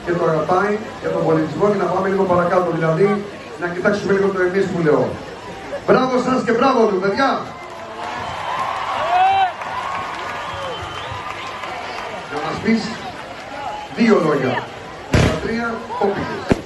και το αγαπάει για τον πολιτισμό και να πάμε λίγο παρακάτω, δηλαδή να κοιτάξουμε λίγο το εμείς που λέω. Μπράβο σας και μπράβο του, παιδιά! Να μας πεις δύο λόγια. Τα τρία, όποιες.